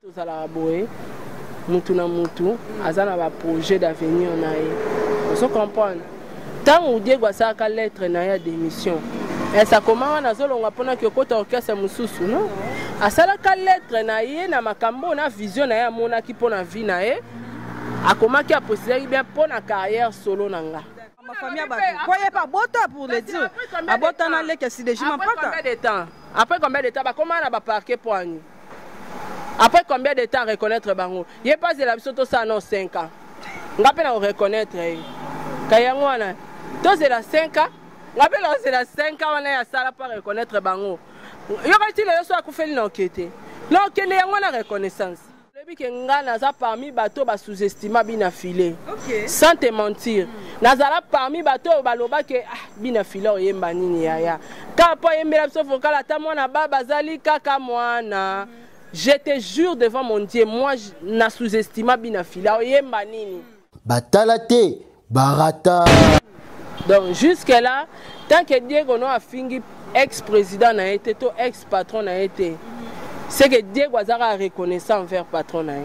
tozala boye mutu na mutu azana ba projet d'avenir na ye. On comprendre. Tant ou Diego asaka lettre na ya démission. Et ça comment na zolonga pona ke kota orchestre mususu non? Asala ka lettre na ye na makambo na vision na ya mona ki pona vie na ye. Akomaki a possibilité bien pona carrière solo nanga. Ma famille a quoi pas bota pour le dire. A bota na le que si déjà Après combien de temps? Après combien de temps ba comment na ba parquer poignet? Après combien de temps reconnaître bango? Yé pas de la biso to ça non 5 ans. Ngapé na reconnaître. Kayango wana. To c'est la 5 ans. Ngapé na c'est la 5 ans wana ya sala pas reconnaître bango. Yo ka ti le so akufeli na enquête. Non que ne yango na reconnaissance. Lebi ke ngana za parmi bato ba sous-estima bina filé. OK. Sans te mentir. Nazala parmi bato baloba ke bina filé oyemba nini yaya. Ka po yembela biso fokala ta mwana baba zali kaka mwana. Je te jure devant mon Dieu, moi, na sous-estima bina fila, oyemba nini. Batalate, barata. Donc, jusque-là, tant que Diego no a fingi ex-président na été, to ex-patron na été, c'est que Diego a reconnaissant envers patron na été.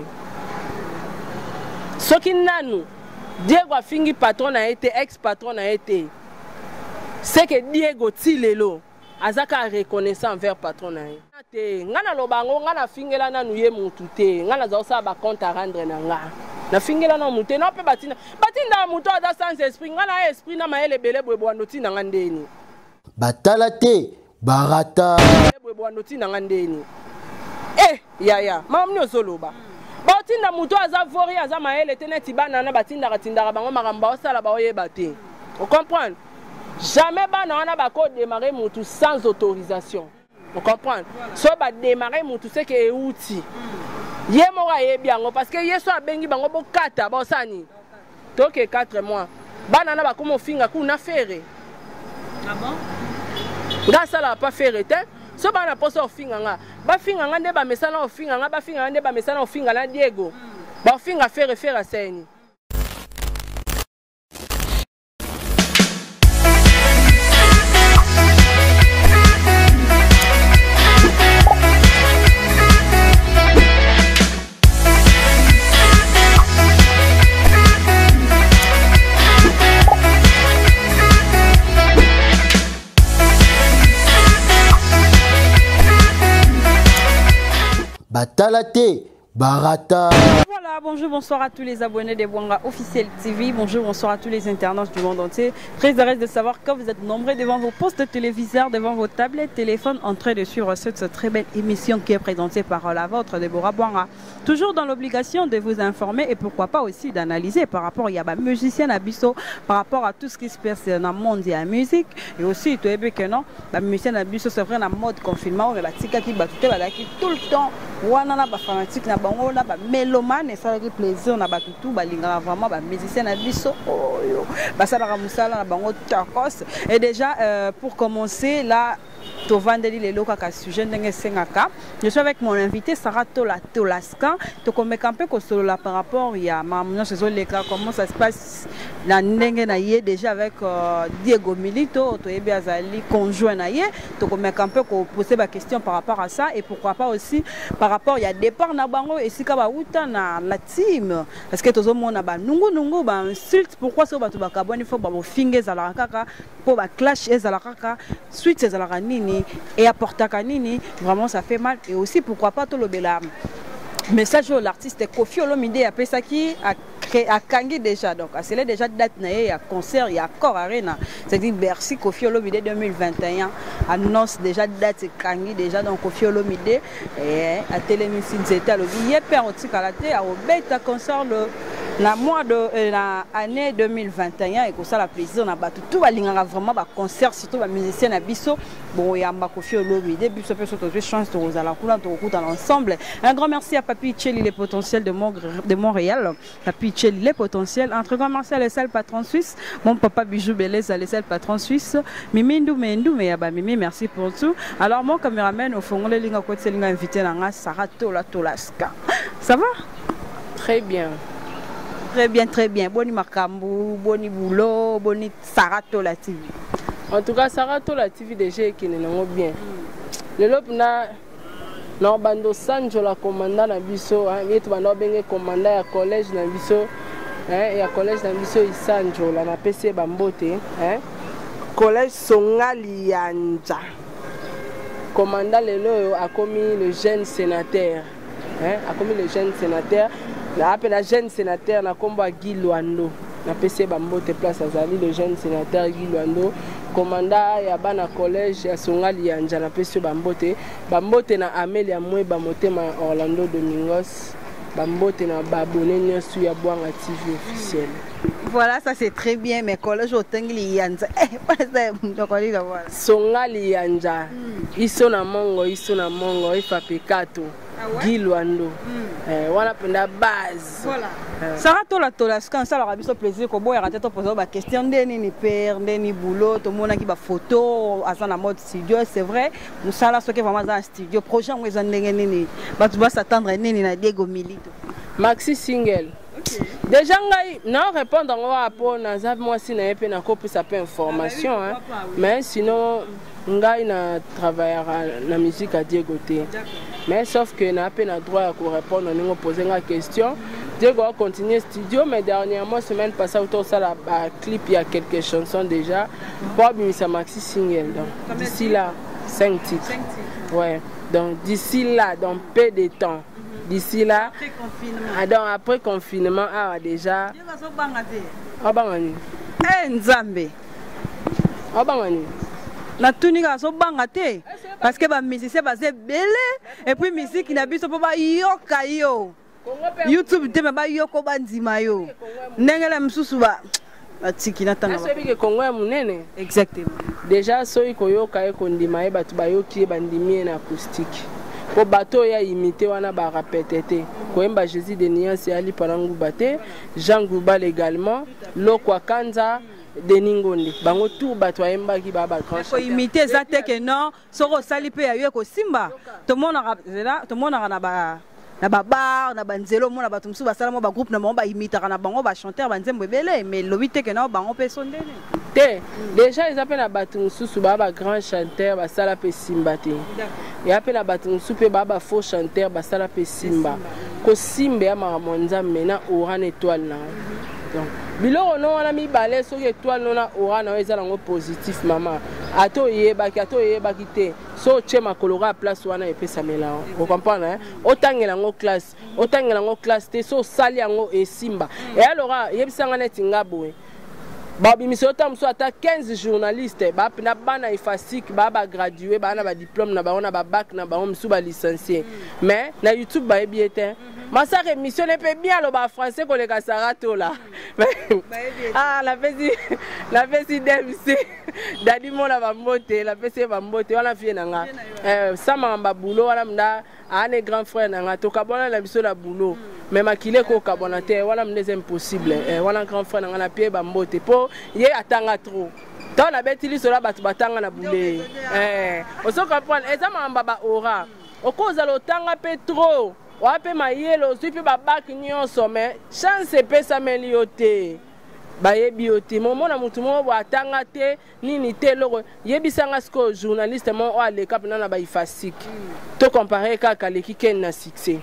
Ce qui n'a nous, Diego a fingi patron na été, ex-patron na été, c'est que Diego tilelo. Azaka reconnaissant envers patron na ye. Ngana lobango ngana fingela na nuye mutu te. Ngana za osa ba compte à rendre na nga. Na fingela na mutu na pe batina. Batinda mutu ada sans esprit ngana esprit na maele bele bwebo ndoti na ngandeni. Batalate barata. Bwebo ndoti na ngandeni. Ya mamnyo zoloba. Batinda mutu aza vori aza maele teneti banana batinda katinda bango makamba osala ba oyeba te. Vous comprenez? Jamais on a démarrer mutu sans autorisation. Vous comprenez? So ba démarrer mutu c'est que outil. Yé mora yé bien parce que yé so bengi bango bo kata ba sani. Donc 4 mois. Banana ba comme finga ku na faire. Ah bon? Nga sala pas faire te. So ba na poso finga nga. Ba finga nga nde ba mesala o finga nga ba finga nga nde ba mesala o finga na Diego. Ba finga faire à seni. Batalate, barata. Voilà, bonjour, bonsoir à tous les abonnés des Bwanga Officiel TV. Bonjour, bonsoir à tous les internautes du monde entier. Très heureuse de savoir que vous êtes nombreux devant vos postes de téléviseurs, devant vos tablettes, téléphones, en train de suivre cette très belle émission qui est présentée par la vôtre, Deborah Bwanga. Toujours dans l'obligation de vous informer et pourquoi pas aussi d'analyser par rapport à des musiciens à Bisso, par rapport à tout ce qui se passe dans le monde de la musique. Et aussi, tu sais que non, les musiciens à Bisso, c'est vrai, dans le mode confinement, on a tout le temps. On a des fanatiques, on a des mélomanes, et ça fait plaisir, on a des tout, vraiment des musiciens à Bisso. Et déjà, pour commencer, là, je suis avec mon invité Sarah Tolaska. Tu connais un peu par rapport à comment ça se passe déjà avec Diego Milito, tu es conjoint. Tu connais un peu poser la question par rapport à ça et pourquoi pas aussi par rapport à départ na bango et si kaba uta na la team parce que tout le monde a nungu insulte pourquoi ça va tout bakaboni faut ba finge za la kaka pour ba clash za la kaka suite za la nini et apporter kanini vraiment ça fait mal et aussi pourquoi pas tout le bela message de l'artiste Koffi Olomide après ça qui a Kangi déjà donc c'est déjà date il y a concert il y a corps arena c'est-à-dire Bercy Koffi Olomide 2021 annonce déjà date Kangi déjà donc Koffi Olomide et à télémission c'était le billet père otikalate a obeta concert le la mois de l'année 2021 et que ça la plaisir on a battu tout va linga vraiment ba concert surtout ba musicien na biso bon y a mba Koffi Olomide biso peut surtout chance de vous à la couleur de ensemble un grand merci à Papi Tcheli les potentiels de Montréal Papi Tcheli les potentiels entre grand merci à les seuls patrons suisses mon papa Bijou Belez à les seuls patrons suisses Mimi Ndou mais ba Mimi merci pour tout alors mon caméraman au fond les linga côté linga invité na Sarah Tolaska ça va très bien. Très bien. Boni Makambu, boni boulot, boni Sarah Tola TV. En tout cas, Sarah Tola TV déjà qui est bien. Le lop na Non, bando Sanjo la commandant na biso, hein, yetu bando benge commandant ya collège na biso, hein, ya collège na biso Sanjo la na PC bambote, hein. Collège Songali Yanja. Commandant lelo a commis le jeune sénateur, hein, a commis le jeune sénateur. Na appelé la jeune sénateur na kombo Guy Luando. Na PC bambote place azali le jeune sénateur Guy Luando. Commandant ya bana collège ya Songali Yanja na PC bambote. Bambote na Amelia Mweba motema Orlando Domingos. Bambote na babone nyosu ya Bwanga TV officiel. Voilà, ça c'est très bien, mais collège au Tengli Yanja. Songali Yanja. Iso na mongo, ifa pekato. Guy Luando. Wana penda base. Voilà. Sarah tola scan ça leur a biso plaisir ko boya raté to poser ba question ndeni ni père, ndeni boulot, to mona ki ba photo azana mode studio, c'est vrai. Musala soke vraiment dans studio, projet ngo ezandenge nini. Ba tu vas s'attendre nini na Diego Milito. Maxi single. Okay. Déjà ngai na répondre ngo apo na za moi si na epe na copie ça peu information hein. Mais sinon ngai na travailler na musique à Diego T. Mais sauf que na peine à droit à répondre on poser une question. Diego a continué studio mais dernièrement semaine passée autour ça la clip il y a quelques chansons déjà. Pour ça maxi single donc d'ici là 5 titres. Ouais. Donc d'ici là dans peu de temps. D'ici là après confinement. Donc après confinement déjà. Ah bangani. Nzambe. Ah bangani. Na tuninga so banga te parce que ba musicien basé belé et puis musique na biso po ba yoka yo YouTube te ba yoko bandima yo ndengela msusu ba atiki na tanga ba que Congo ya munene exactement déjà so iko yoka e kondima e batu ba yoki bandimi na acoustique po bato ya imité wana ba répéter ko emba Jésus de Niance ali parangu baté Jean Gouba également Lokwa Kanza Deningonde bango tout bato ayemba ki ba grand ko imiter ça te que non soko sali pe ayo ko simba to mona na ba bar na banzelo mona bato msu basala mo ba groupe na mo ba imiter na bango ba chanteur banzembo belé mais lobite que non bango pe sondene te déjà ils appellent na bato msu ba grand chanteur ba sala pe simba te et appellent na bato msu pe ba faux chanteur ba sala pe simba ko simbe ya maramonza mena oran étoile na donc biloko non wana mibale soki étoile nona aura na eza nango positif mama ato yebaki te so tie makolo ka place wana epesamela vous comprenez hein otangela ngo classe te so sali yango esimba et alors yebisanga neti ngabo babi misota mso ata 15 journalistes ba pena bana ifasik ba gradué ba na ba diplôme na ba na ba bac na ba mso ba licencié mais na YouTube ba ebiete Massacre émission n'est pas bien le bas français qu'on les cassarato là. Ah la fesi DMC. Dadi mo la va monter, la fesi va monter, on a fait nanga. Ça m'a boulot, on a mda un grand frère nanga. To kabona la biso la boulot. Mais makile ko kabona te, on a mda impossible. On a grand frère nanga na pied ba monter. Po yé atanga trop. Dans la bête il sera batu batanga na boulé. On se comprend. Et ça m'a baba aura. Au cause lo tanga pe trop. Wape mayelo suivi babaki nyonso mais chance pesa meliote bayebi ote momo na mutu mo atanga te nini te loko yebisanga sko journaliste mo o aleka pena na ba ifasiki to comparer kaka leki ken na succès.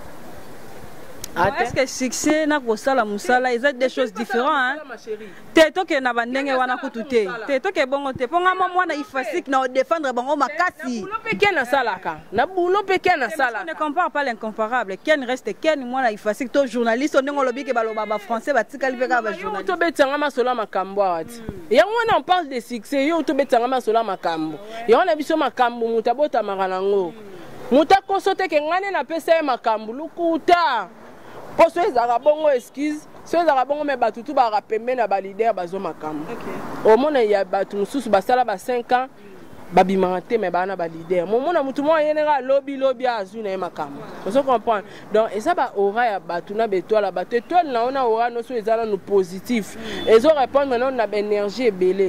Est-ce que succès na kosala musala ils ont des choses différentes hein te to ke na bandenge wana kutute te to ke bongo te ponga mwana ifasik na défendre bango makasi bulo peke na salaka na bulo peke na salaka ne compare pas l'incomparable ken reste ken mwana ifasik to journaliste ndenge lobi ke baloba ba français batikali peka ba journaliste to betanga masola makambo ati yango wana on parle de succès yo to betanga masola makambo yango na biso makambo mutabota marango mutakosote ke ngane na pesa makambo lukuta. Pour ceux qui ont bon excuse, ceux qui ont bon mais batutu ba rapembe na ba leader bazo makambo. Au monde il y a batu mususu basala ba 5 ans babimante mais bana ba leader. Mon mona mutu mo yenera lobby azu na makambo. Vous comprenez? Donc et ça ba aura ya batu na beto la batu étoile na ona aura no so ezala no positif. Et zo répondre maintenant na énergie belé.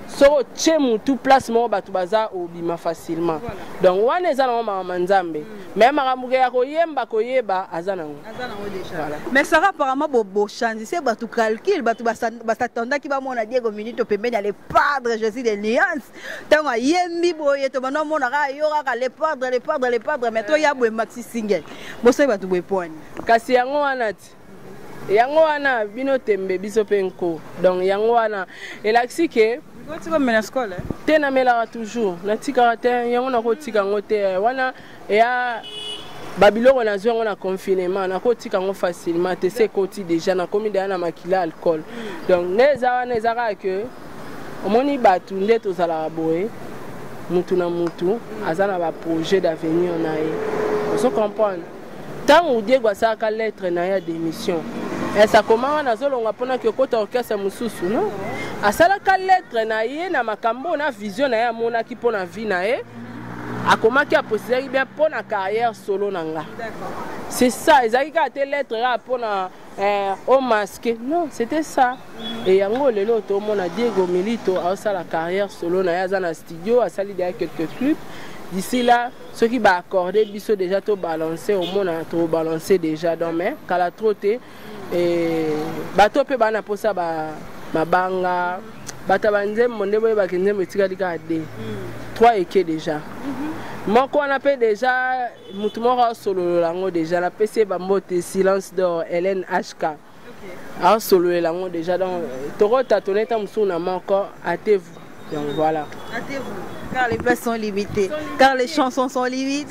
soko tie mutu place moko bato baza obima facilement donc wana eza nango makambo nzambe mais makambo ya koyeba aza nango mais Sarah apparemment bochange se bato calcul bato basatondaki bamona Diego Milito pembeni ya le padre Jésus de Nuance ntango ayembi boye to bana omonaka yo kaka le padre mais to ya boye maxi single bosoki bato boye pwani kasi yango wana ti yango wana bino tembe biso mpe nko donc yango wana elakisi ke te namelaka toujours natikaka te yango nakotika yango te wana eya babiloko nazwi yango na confinement nakotika yango facilement te se ekoti déjà nakomi deya na makila alcool donc nde eza wana eza kaka ke omoni bato nde tozalaka boye mutu na mutu aza na baprojet d'avenir na ye oso comprendre ntango Diego asalaka lettre na ye ya démission ça comment on a zolonga pona ke kota orchestre mususu non asalaka lettre na ye na makambo na vision na ye amona ki pona vie na ye akomaki aposeri bien pona carrière solo nanga c'est ça ezaki ka te lettre ra pona au masque non c'était ça et yango lelo to mona Diego Milito asala carrière solo na ye aza na studio asali derrière quelques clips d'ici là ceux qui va accorder biso déjà to balancer au monde to balancer déjà donc mais kala troté et bato pe bana posa ba mabanga bata banze monde boye bakenze metika dika de 3 eke déjà moko on appelle déjà mutu moko solo lango déjà la PC ba mbote silence d'or Hélène HK a solo lango déjà donc toro tatoneta musuna moko atez-vous donc voilà atez-vous car les places sont limitées car les chansons sont limitées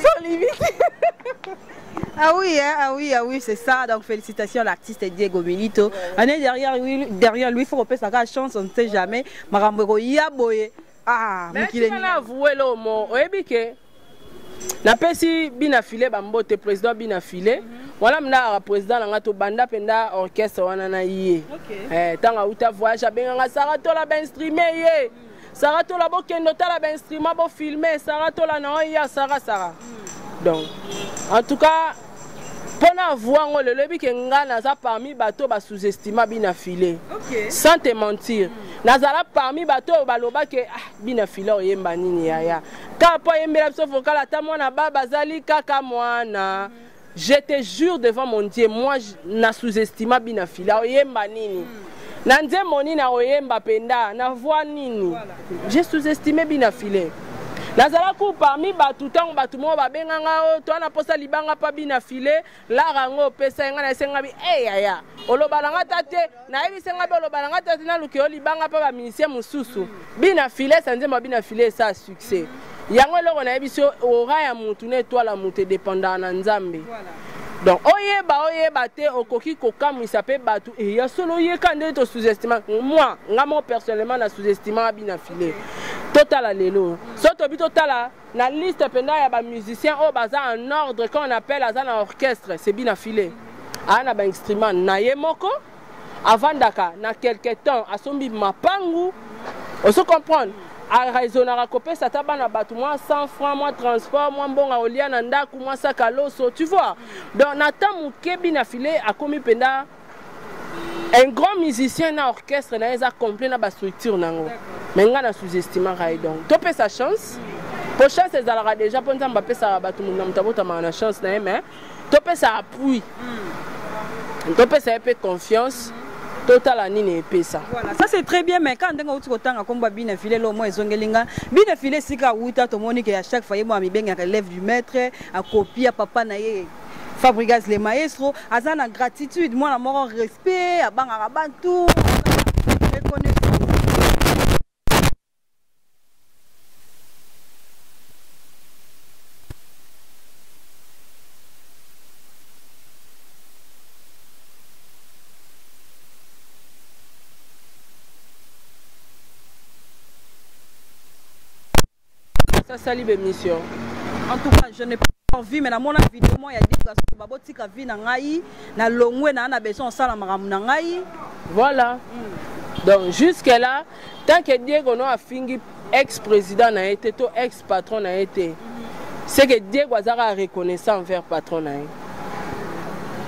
Ah oui, c'est ça. Donc félicitations à l'artiste Diego Milito. Année derrière lui, il faut repérer sa chance, on ne sait jamais. Marambo Yaboye. Ah, mais qui a avoué le mot. Oebike. Na pesi bina filé bambote président bina filé. Voilà mna président na ngato banda penda orchestre wana na yé. Tanga uta voyage benga Sarato la ben streamer yé. Sarato la bokendo la ben streamer bo filmer, Sarato la na ya Sara. Donc en tout cas pour voir le lebi que ngana za parmi bateau ba sous-estima bina filé sans te mentir nazala parmi bateau baloba que bina filé oyemba nini ya ka po yembela biso vocal ata mwana baba zali kaka mwana je te jure devant mon Dieu moi na sous-estima bina filé oyemba nini na nzemoni na oyemba penda na voix nini j'ai sous-estimé bina filé nazala ku parmi batu tango batu mo babenganga o to na posa libanga pa bina filé la rango pesa nga na senga bi yaya olobalanga tate na yebi senga be olobalanga tate na luki libanga pa ba ministère mususu bina filé sanze ma bina filé ça succès yango loko na yebi so ora ya mutu ne to la mutu dépendant na nzambe donc oyeba te okoki kokamwisa pe batu et ya solo yeka nde to sous-estimant moi ngamo personnellement na sous-estimant bina filé total lelo soto bito tala na liste penda ya ba musiciens o baza en ordre quand on appelle azana orchestre c'est bina filé ana ba instrument na yemoko avant daka na quelque temps asombi mapangu on se comprendre a raisonnera copé ça tabana batu moi 100 francs moi transport moi mbonga olia na ndaku moi saka loso tu vois donc nata mukebi na filé a komi penda un grand musicien na orchestre na eza complet na ba structure nango mais nga na sous-estimant ray donc topé sa chance pour chance ezalaka déjà pour nzamba pesa batu na mutabota na chance na mais topé sa appui topé sa peu confiance total à nini pesa. Voilà, ça c'est très bien mais quand on est content comme bina filé lo mo ezongelinga bina filé sika wuta to monique à chaque fois moi mi benga relève du maître à copier papa na ye Fabregas les maestros azana gratitude moi la mort respect à banga bantu reconnaissance. Ça salit l'émission. En tout cas, je n'ai pas envie, mais dans mon vidéo, il y a des personnes qui ont vu na longwe na besoin ça la maramu na ngai. Voilà. Donc jusque là, tant que Diego no a fini ex-président na été, to ex-patron na été, c'est que Diego a reconnaissant envers patron na été.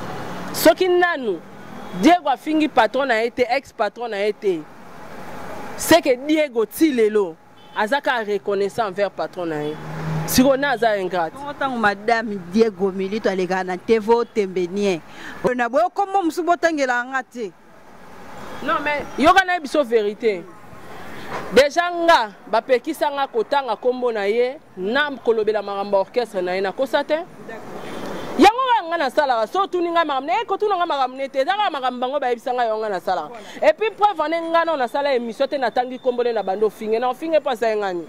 Ce qui n'a nous, Diego a fini patron na été, ex-patron na été. c'est que Diego Tilelo azaka reconnaissant envers patron na ye. Si on a ça ingrat. Autant madame Diego Milito alega na tevo tembenien. Na boyo comment musubotangela ngate. Non mais yoga na biso vérité. Déjà nga ba pekisa nga kotanga kombo na ye na kolobela maramba orchestre na ye na kosate. Yango nga na sala so tuninga maramne ko tunanga maramne te dara marambango ba ebisa nga yonga na sala. Et puis preuve ane nga na sala émission te na tangi kombo na bando finge na finge pas ça ngani.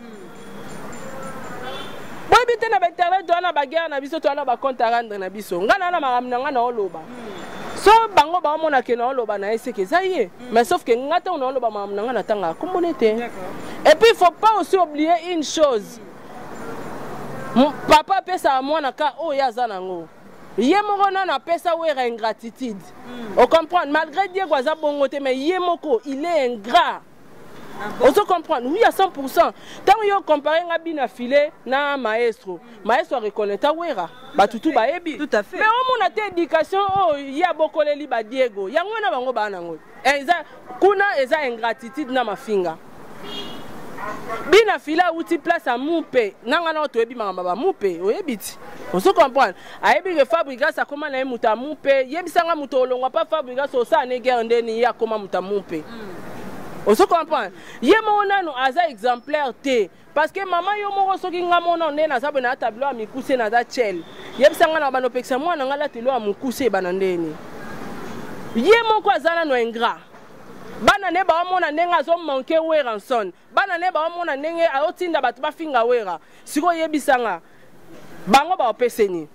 Boy bité na internet do na baguerre na biso to na ba compte rendre na biso. Nga na maramna nga na oloba. So bango ba mona ke na oloba na ese ke zaye. Mais sauf que nga te on oloba maramna nga na tanga kombo te. Et puis il faut pas aussi oublier une chose. Mon papa pesa à moi na ka o ya zanango. Yemoko na pesa wera ingratitude. On comprend malgré Diego aza bongote mais Yemoko il est ingrat. On se comprend, oui à 100%. Tant que comparé à bina filé na maestro, maestro reconnaît ta wera, ba tutu ba ebi. Tout à fait. Mais on a une éducation, oh il y a beaucoup de liba Diego. Yango na bango ba nango. Eza kuna eza ingratitude na mafinga. Bina fila outi place à moupe, nanga na to ebi mama ba moupe, o ebiti. On se comprend. A ebi que Fabregas a comment na muta moupe, yebisanga muto olongwa pa Fabregas o sa ne guerre ndeni ya comment muta moupe. On se comprend. Yemo nanu aza exemplaire te parce que maman yo moko soki nga mona ne na sabona tableau amikuse na za chel. Yebisanga na bano pekisa mwana ngala telo amukuse banandeni. Yemo ko azana no ingrat. Bana ne ba mona nenga zo manke wera son. Bana ne ba mona nenge aotinda batu ba finga wera. Siko yebisanga. Bango ba opeseni.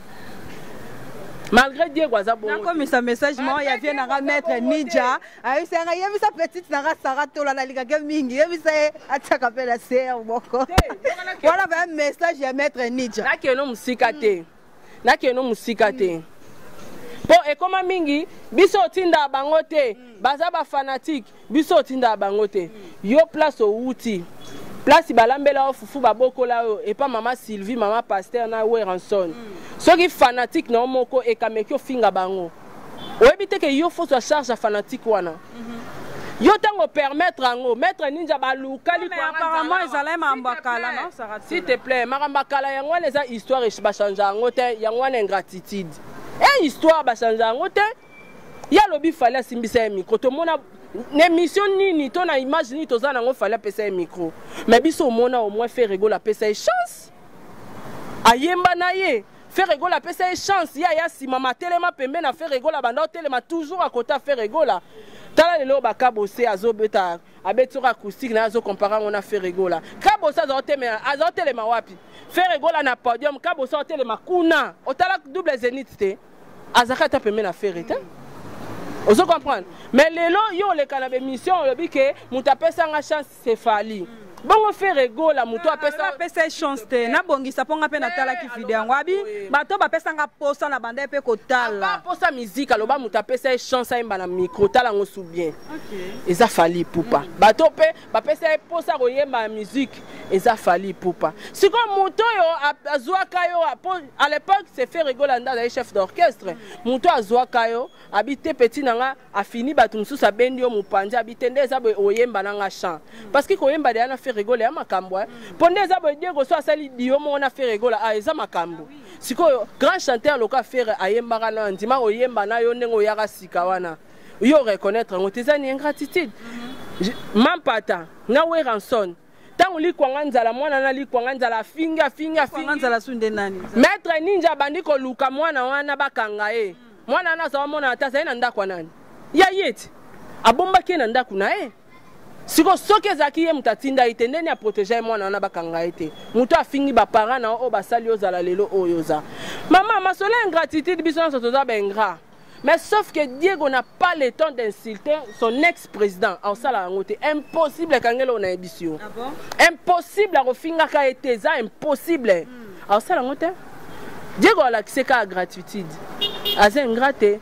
Malgré Diego Azabo. Comme ça message moi il vient à mettre Nidja. Ayi c'est nga yebisa petite na Sarah to la liga mingi. Yebisa ataka pela ser boko. Voilà un message à mettre Nidja. Na ke no musikate. Na ke no musikate. Po e koma mingi biso tinda bangote. Baza ba fanatique biso tinda bangote. Yo place au outil. Place balambela fufu baboko la et pas maman Sylvie, maman pasteur na Weranson. Ceux qui fanatique na moko et kamekyo finga bango. O ebite que yo faut se charge à fanatique wana. Yo tango permettre ango mettre ninja baluka li kwa apparemment ils allaient mambakala non ça rate. S'il te plaît, marambakala yango les histoire et ba changer ango te yango na ingratitude. Et histoire ba changer ango te. Ya lobi fallait simbisa micro to mona l'émission ni ton a imaginer to zana ngo fallait pesa micro. Mais biso mona au moins faire rigoler pesa chance. Ayemba na ye faire rigoler pesa chance ya si mama telema pembe na faire rigoler banda telema toujours à côté faire rigoler. Tala lelo ba kabose azobeta abetura acoustique na azo comparer on a fait rigoler. Kabose azo telema wapi? Faire rigoler na podium kabose telema kuna. Otala double zénith te. Azaka pembe na faire rete. On se comprend. Mais les lots, yo les canabé mission, le bique, moutape sanga chance c'est fali. Bon on fait rigole la mouto apesa chance te na bongisa ponga pe na tala ki video ngwabi bato ba pesa nga posa na bande pe kotala. Pas posa musique aloba moutape sa chance imba na micro tala ngo sou bien. OK. Eza fali poupa. Bato pe ba pesa posa royemba musique eza fali poupa. Si comme moto yo azwa kayo à l'époque c'est fait rigoler dans les chefs d'orchestre. Moto azwa kayo habité petit nanga a fini batu mususa bendi yo mupanja habité ndeza bo oyemba nanga chant. Parce que koyemba de ana fait rigoler à makambo. Pondeza bo Diego so asali dio mo na fait rigoler a eza makambo. Sikoyo grand chanteur loka faire ayemba kana ndima oyemba na yo ndengo yaka sikawana. Yo reconnaître ngoteza ni ingratitude. Mampata na Weranson. Tant li kwanga nzala mwana na li kwanga nzala finga nzala sunde nani. Maître ninja bandiko luka mwana wana bakanga e. Mwana na sawa mwana atasa ina ndakwa nani. Ya yeti. Abomba kena ndaku na e. Siko soke zaki ye mutatinda ite ndeni a protéger mwana na bakanga ete. Muto afingi ba parents na o basali ozala lelo oyoza. Maman masole ingratitude biso na sotoza ba ingrat. Mais sauf que Diego n'a pas le temps d'insulter son ex-président. En ça la ngote impossible kangelo na ebisio. Ah bon? Impossible à refinga ka eteza impossible. En ça la ngote Diego a l'accès à gratitude. Aza ingraté.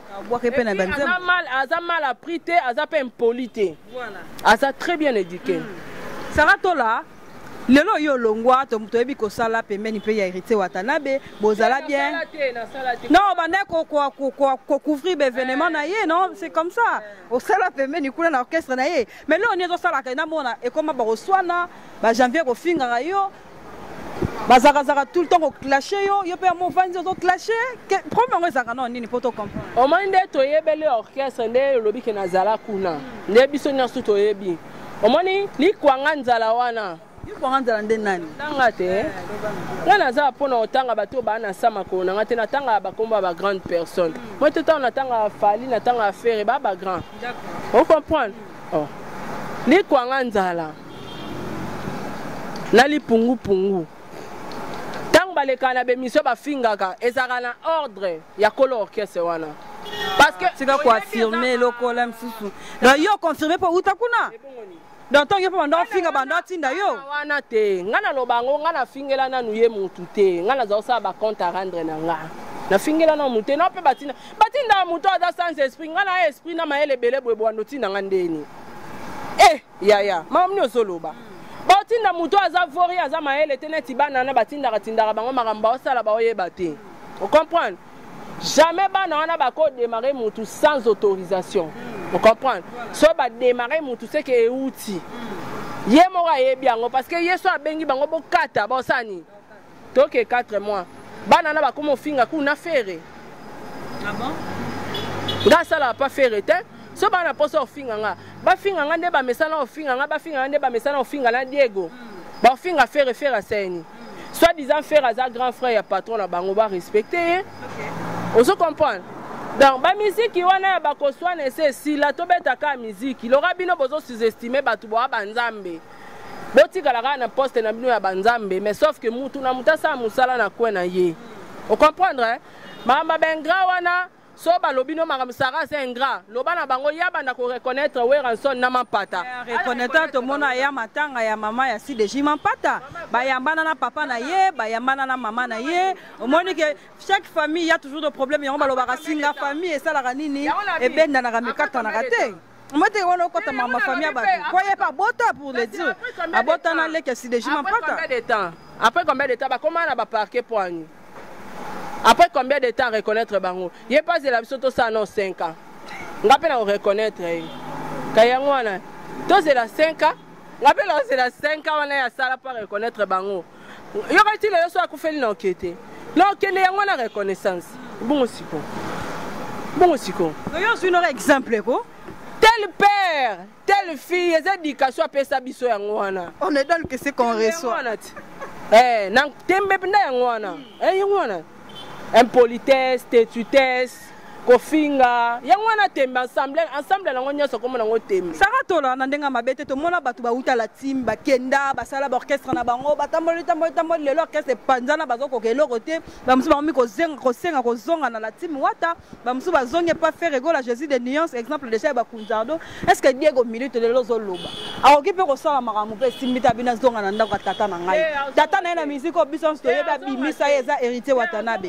Aza mal appris, aza pas impolité. Voilà. Aza très bien éduqué. Sarah Tola, lelo yo longwa to toyebi ko sala pembeni pe ya hérité Watanabe bozala bien non bande ko couvrir l'événement na ye non c'est comme ça au sala pembeni kuna na orchestre na ye mais là on est au sala ka na mona et comment ba reçoana ba janvier ko finga yo bazaka tout le temps ko clasher yo pe mo vanzi zo clasher premier ezaka non nini poto comprendre au moins nde toyebeli orchestre nde lobi ke nazala kuna nde biso nyonso toyebi au moins ni kwanga nzala wana yo kwanga nzala nde nani tanga te nga naza mpona otanga bato bana sama ko na ngate natanga bakomba ba grande personne moi tout temps natanga fali natanga faire ba grand on comprendre oh ni kwanga nzala nali pungu tang baleka na bemission bafingaka ezaka na ordre ya kolo orchestre wana parce que c'est quoi affirmer lokola msusu donc yo confirmer pour utakuna donc tant yo pas ndo finga bando tinda yo wana te ngana lobango ngana fingela nanu ye mutu te ngana za osa ba compte à rendre na nga na fingela na mutu na pe batinda mutu aza sans esprit ngana esprit na maele bele bwebwando tinda ngandeni ya mamni osoloba batinda mutu aza vori aza maele teneti banana batindaka tindaka bango makambo osala baoyeba te on comprendre jamais bana wana bako démarrer mutu sans autorisation on comprendre so ba démarrer mutu c'est que euti ye mora yebi yango parce que yeso abengi bango bokata bosani toke 4 mois bana na bakomo finga kuna fere ah bon grâce à la pas fere te so bana poso finga nga ba finga nga nde ba mesana ofinga nga ba finga nga nde ba mesana ofinga na Diego ba finga fere seni soit disant faire à grand frère ya patron na bango ba respecter on se comprend donc ba musique wana ba ko soane c'est si la tobeta ka musique lora bino bozo sous-estimer batu bo banzambe botika la na poste na bino ya banzambe mais sauf que mutu na mutasa musala na kwena ye on comprendre hein mama bengra wana so balobino makamsara c'est ingrat lobana bango yabanda ko reconnaître Weranson na mapata reconnaître to mona ya matanga ya mama ya si deji mapata bayambana na papa na ye bayambana na mama na ye omoni que chaque famille y a toujours des problèmes yango balobaka singa famille esala nini ebenda na kamekata na kate mate wana okota mama famille abatu koye pas bota pour le dire abota na leke si deji mapata après combien de temps ba comment na ba parquer poignet. Après combien de temps reconnaître bango? Il est pas de la bisoto ça non 5 ans. Ngapela on reconnaître. Kayangwana. To c'est la 5 ans. Ngapela c'est la 5 ans wana ya sala pas reconnaître bango. Yo kati le so akufeli na okete. Non kende yangwana reconnaissance. Bon siko. Yo suis un exemple ko. Tel père, telle fille, les éducations après ça biso yangwana. On est dans que c'est qu'on reçoit. Nang tembe penda yangwana. Yangwana. Impolitesse, tétutesse, kofinga, yangwana tembe ensemble na ngonya so comme na ngotembe. Saratola na ndenga mabete to mona batu ba uta la team ba kenda ba sala ba orchestre na bango ba tamboli le orchestre panzana bazoko ke lokote ba musu ba mi ko senga ko zonga na la team wata ba musu ba zonge pas faire ego la Jésus de nuance exemple de chez ba Kunzardo est-ce que Diego Milito de lozo loba a okipe ko sala makamu pe simita bina zonga na ndako tata na ngai tata na musique ko bison to yeba bimisa yeza hérité Watanabe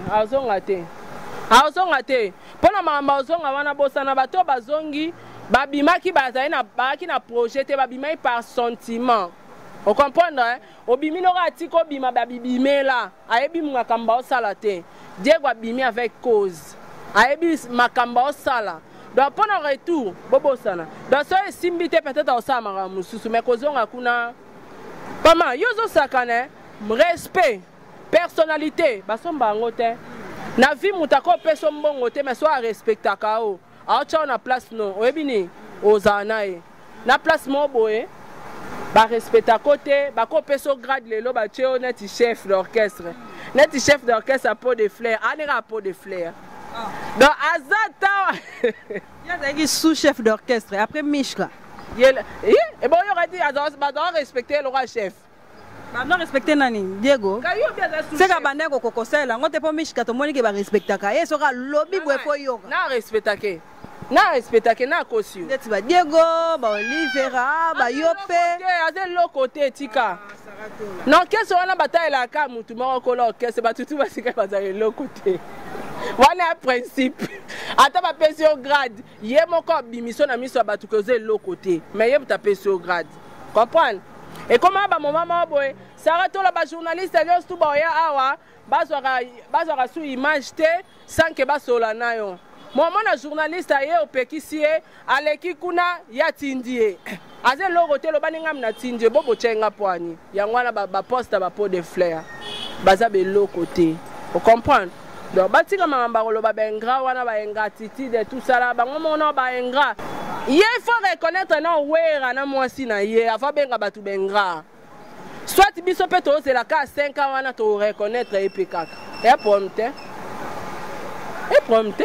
azonga te pona mama azonga wana bosana bato bazongi babimaki bazali na baki na projet te babimai par sentiment on comprendre hein obimino ratiko bima babibimela ayebi makamba osala te Diego abimi avec cause ayebi makamba osala donc pona retour bobosana donc so esimbite peut-être osala makamu mususu mais kozonga kuna pama yozo sakane respect personnalité basomba ngo te na vie mutako peso mbongo te mais soit respectaka o acha na place non oyebini ozanae na place mo boye ba respecta côté ba ko peso grade lelo ba cheo net chef d'orchestre à pot de fleurs anera pot de fleurs donc azata ya zaki sous chef d'orchestre après Mishka et bon il aurait dit ba doit respecter le roi chef. Non respecter nani Diego c'est ka bandeko kokosela ngote po Mishka to monike ba respectaka et sera lobby bwefo yoka na respectake na kosi ndeti ba Diego ba Olivera ba yope azel lokote tika non keso wana bataila ka mutu moko kolo kese batutu basika bazali lokote wana principe ata ba pension grade ye moko bimiso na miso batu koze lokote mais ye buta pension grade comprendre Et comment ba maman boy Sarah to la ba journaliste nyos tu ba ya awa bazwaka su image te sans que basola na yo. Moi na journaliste aye opekisi aleki kuna ya tindie. Aze logo te lo baninga na tindie bobo chenga poani. Yangwana ba poste ba pot de fleurs. Baza be loko te. Vous comprenez? Donc batika mamba lo ba bengra wana ba ingratitude tout ça là bango mona ba ingra. Il faut reconnaître na wera na mwasi na ye afa benga batu bengra. Soit biso peto c'est la cas 5 ans wana to reconnaître et kaka. Et prompte. Et prompte.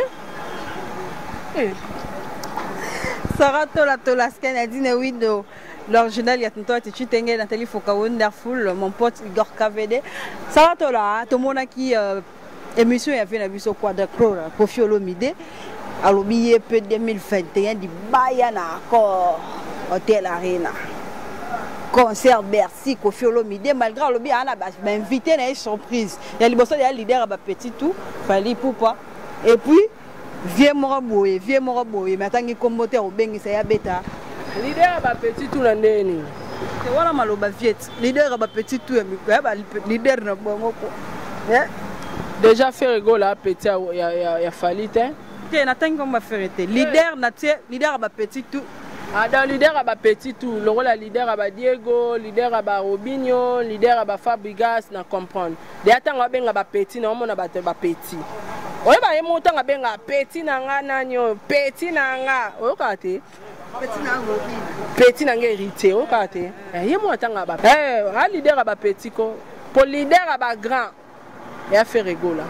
Sarah Tolasken a dit oui de l'original Yatinto tu t'engages Nathalie Foka Wonderful mon pote Igor KVD. Sarah Tola tout le monde qui émission y avait na biso Quadacro Kofi Olomide alobiye peu 2021 di Bayana encore Hôtel Arena. Concert Bercy Kofi Olomide malgré alobi ana ba invité na une surprise. Il y a liboso ya leader ba petit tout fallait poupa et puis vieux moraboye mais atangi kombote obengisa ya beta leader ba petit tout na ndeni te wala maloba viet leader ba petit tout ya ba leader na bongo ko déjà fait rigolo la petit ya falite te na tangi komba ferete leader na tie leader ba petit tout dans leader à petit tout le rôle leader à Diego leader à Robinho leader à Fabregas na comprendre de atanga benga ba petit na mona ba petit oye ba yemo tanga benga petit na nga nanyo petit na nga oyo kate petit na nga héritier oyo kate yemo tanga ba a leader à petit ko pour leader à grand et a fait rigola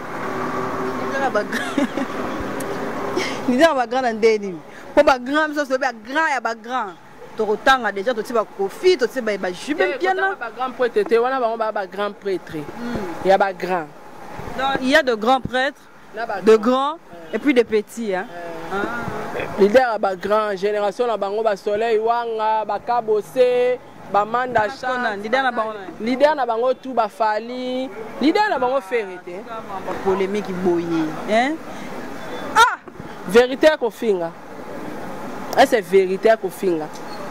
leader à grand ndeni pour ba grand so ba grand ya ba grand to rotanga déjà to tiba Kofi to tiba ba jube bien na ba grand prêtre wana ba grand prêtre il y a ba grand il y a de grands prêtres de grands et puis de petits hein leader ba grand génération na bango ba soleil wanga ba kabose ba manda cha leader na bango tout ba fali leader na bango ferité ba polémique boyé hein vérité ko finga c'est vérité ko finga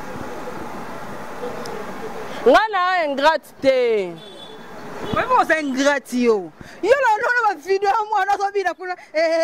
ngana ingratité ouais bon c'est ingratio yo la vidéo moi na so bina kuna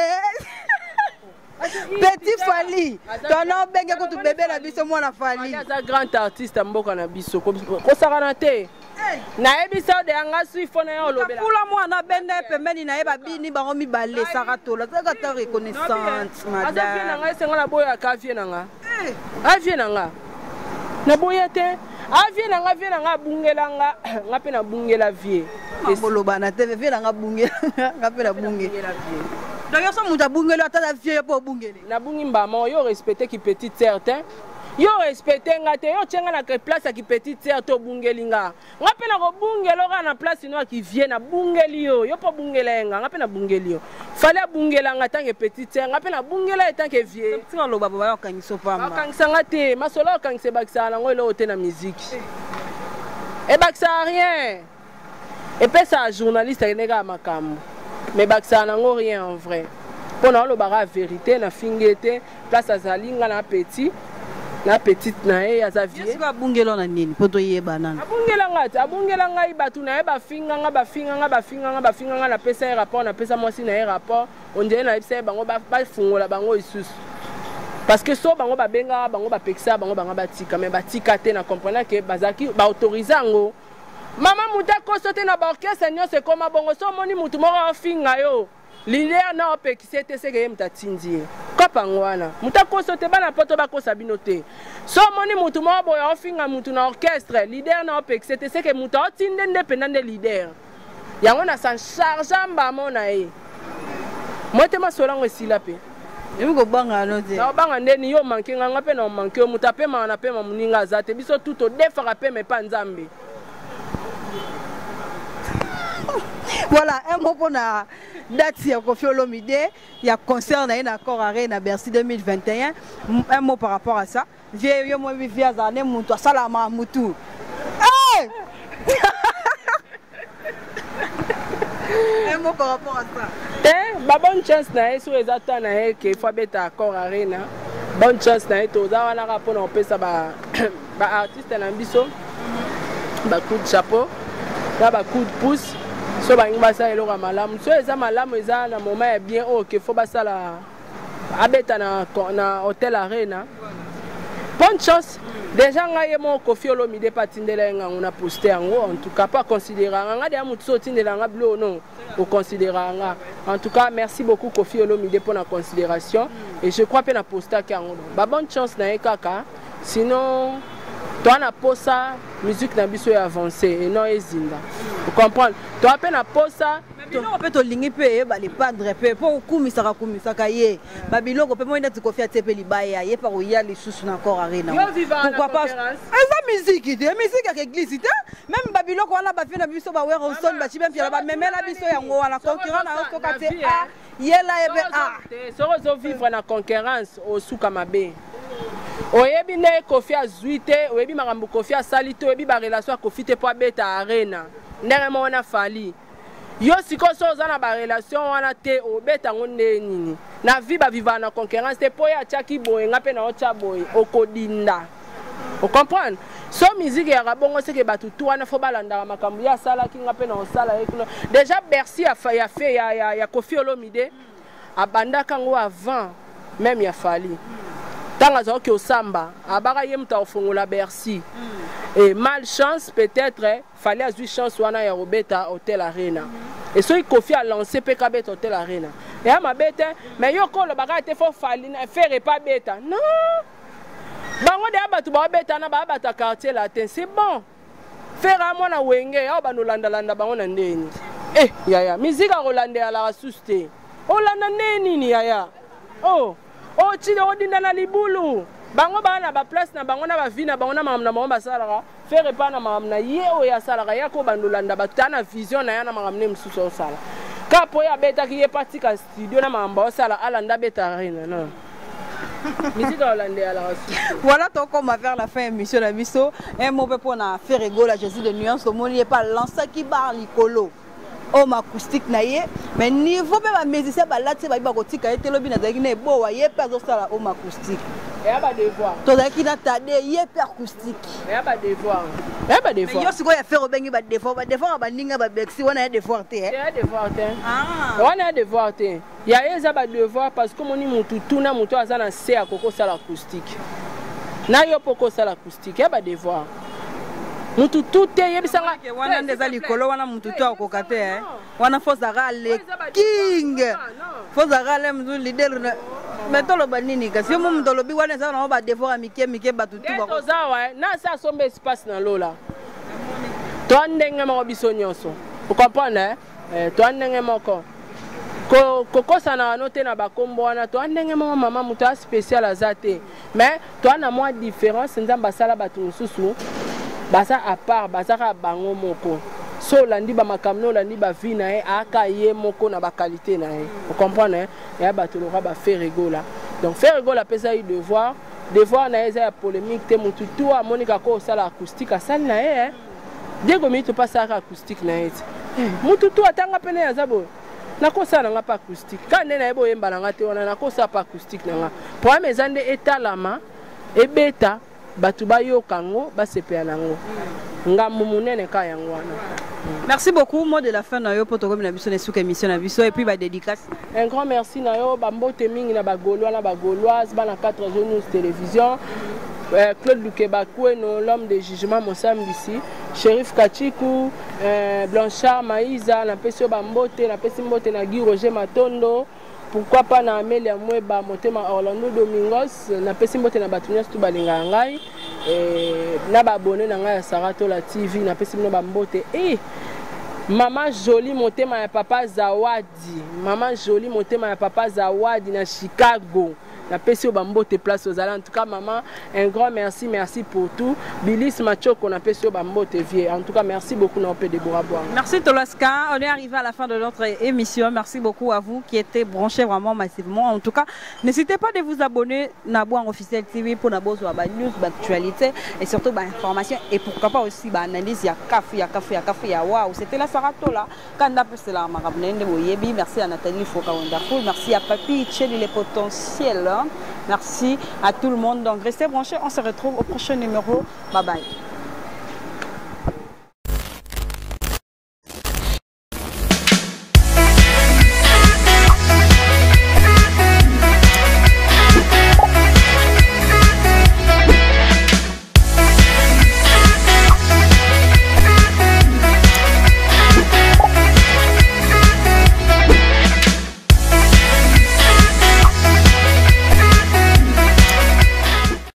petit fali tona benga ko tu bébé na biso moi na fali ça grand artiste mboka na biso ko sakana te na ebisa de anga suifo na yo lobela pula moi na benda pembeni na eba bini bango mibale saratola ça ta reconnaissance madame asa na nga senga na boya ka vie na nga avie na nga na boya te avie na nga bungela nga pe na bungela vie boloba na te vie na nga bungela nga pe na bungela vie d'ailleurs ça muta bungela ta vie po bungele na bungi mbama yo respecter ki petite certain yo respecter nga te yo tsenga na ke place ki petite sœur to bungeli nga pe na ko bungelo ga na place no ki vie na bungeli yo po bungela nga pe na bungeli yo fallait bungela nga tant que petite sœur nga pe na bungela tant que vie ti lo baba ba kangiso pamba kangisanga te masolo kangise bakisa na ngolo te na musique et bakisa rien et puis ça journaliste nega makambo mais bakisa na ngo rien en vrai pour na lo bara vérité na fingete place azalinga na petit na petite na e ya Xavier. Est-ce que bungelo na nini poto yeba nana? Abungela ngai batu na e ba finga nga na pesa rapport na pesa mwasi na e rapport on dirait na pesa bango ba fungola bango isusu. Parce que so bango ba benga bango ba pekisa bango banga batika mais batika te na comprendre que bazaki ba autoriser ngo. Mama muta ko sote na ba orchestre nyonso koma bongo so moni mutu moko finga yo. Leader na opekisi te seke ye mtatindie kopa ngwana mutakoso te bana poto bakosa bino te so moni mutu mo boya ofinga mutu na orchestre leader na opekisi te seke mutu otinde indépendant de leader yango na san charge mbamo na ye mote masolango esila pe emi ko banga no te na banga ndeni yo manke nganga pe na manke yo mutu apema na pema muninga azate biso tuto defaka pe me pa nzambe. Voilà, un mot pour la date de Kofi Olomide, il y a concert na accord Arena Bercy 2021. Un mot par rapport à ça. Vieux moi vivia zane mutu salama mutu. Hey! Un mot par rapport à ça. Ba bonne chance na sur ezata na que faut beta accord Arena. Bonne chance na to za wana rapport na pesa ba artiste na biso. ba coup de chapeau na ba coup de pouce so ba ngba sa eloko malamu so eza malamu eza na moment ya bien OK faut ba sala abeta na hôtel Arena. Bonne chance. Déjà ngai mo Koffi Olomide patindela ngango na poster yango en tout cas pas considérer nga de amutu sotindela nga blo non au considérer nga. En tout cas merci beaucoup Koffi Olomide pour la considération et je crois que na poster kango. Ba bonne chance na kaka sinon toi na posa musique na biso ya avancer et non ezinda. Vous comprenez? Toi pe na posa biloko pe tolingi pe ba les padre pe po kumisaka ye ba biloko pe mo ina Koffi atepe libaya ye pa roya les sous na encore Arena. Pourquoi pas? Eza musique de musique avec église te même ba biloko wana ba fi na biso ba wera son ba chibem pia ba memela biso yango wana concurrent na oso kate a yela ebe a sorozo vivre na concurrence au suka mabe. Oyebi ne Koffi azuite oyebi makambo Koffi asalito oyebi ba relation Koffi te po beta Arena ndenge mo na fali. Yo siko soza na ba relation wana te obeta ngonde nini na vie ba vivre na concurrence te po ya chaki boy ngape na ocha boy okodinda. Vous comprenez? So musique ya rabongo c'est que batutu wana fo balanda makambo ya sala ki ngape na osala ekino. Déjà Bercy ya Koffi Olomide abanda kango avant même ya fali. Tanga zo ki osamba abaka yemta ofongola Bercy. Et malchance peut-être fallait avoir chance wana ya Robeta Hotel Arena. Et so Koffi a lancé PKB Hotel Arena. Et à ma bête mais yo ko le baga te fo fali na faire pas beta. Non. Bango de abatu ba beta na ba abata quartier latin. C'est bon. Faire à moi na wenge ya ba no landa bango na ndeni. Eh yaya musique a Rolande à la suste. Olanda neni ni yaya. Oh chile odinda na libulu. Bango bana ba place na bango na ba vie na bango na mamna ba salaka faire pas na mamna ye o ya salaka ya ko bandolanda batana vision na yana mamne msuso sala kapo ya beta ki ye parti ka studio na mamba sala alanda beta Arena non musique hollandais à la voilà donc on va vers la fin émission la biso un mot pour na faire rigolo la Jésus de nuance au moni pas lancer qui bar likolo homme acoustique na ye mais niveau pe ba musicien ba lati ba kotika ete lobi na zaki na bo wa ye pas zo sala homme acoustique. Il y a pas de devoir. Tout ça qui n'a pas de hyper acoustique. Il y a pas de devoir. Il y a pas de devoir. Mais yo siko ya faire obengi ba devoir ba ninga ba bexi wana ya devoir te. Il y a devoir te. Ah. On a devoir te. Il y a eza ba devoir parce que moni mutu tuna mutu azana se akoko sala acoustique. Na yo poko sala acoustique, il y a pas devoir. Mutu tout yebisanga wana ndeza likolo wana mutu to akokate wana fozara le king. Fozara le mzu leader mais tolo banini kasi mo mdolo bi wana za na ba devoir mike batutu ba ko zawa na sa sombe espace na lola to ndenge mo biso nyonso vous comprenez to ndenge moko ko sana note na ba kombo wana to ndenge mo mama mutu spécial azate mais to na moi différence nzamba sala batu mususu basa à part basa ka bango moko so landi ba makamno landi ba vie na aka ye moko na ba qualité na vous comprenez ya bato lo ba faire rigola donc faire rigola pesa y devoir na eza polémique te mutu tout a monika ko sala acoustique a sala na Diego mi to pasa acoustique na mutu tout atanga pene ya zabo na ko sala nga pa acoustique kande na ebo yemba na te wana na ko sala pa acoustique na nga problème ezande etalama ebeta batu bayo kango basepea nango ngambu munene ka yango wana. Merci beaucoup mot de la fin na yo poto comme na biso na suka émission na biso et puis ba dédicace un grand merci na yo bambote mingi na bagolois na bagoloise bana 4 jours télévision Claude Lukebakwe no l'homme de jugement Mosambisi Shérif Kachiku Blanchard Maïza na pesio bambote na pesi mbote na Guy Roger Matondo. Pourquoi pas na Amélia Mweba Motema Orlando Domingos na pesi mbote na batunya stu balinga ngai na ba abonné na ngai ya Sarato la TV na pesi mno bambote Maman Jolie Motema ya papa Zawadi Maman Jolie Motema ya papa Zawadi na Chicago na pesi bambote place aux allants. En tout cas maman un grand merci pour tout. Bilis Machoko na pesi bambote vie. En tout cas merci beaucoup na opé de Boraboa. Merci Tolaska, on est arrivé à la fin de notre émission. Merci beaucoup à vous qui étaient branchés vraiment massivement. En tout cas, n'hésitez pas de vous abonner à Boan Officiel TV pour nabozo ba news, ba actualité et surtout ba information et pourquoi pas aussi ba analyse ya café ya waouh. C'était la Sarato là. Kanda c'est la marabnende boyebi. Merci à Nathalie Foka Wonderful. Merci à Papi Tcheli les potentiels. Merci à tout le monde. Donc restez branchés. On se retrouve au prochain numéro. Bye bye.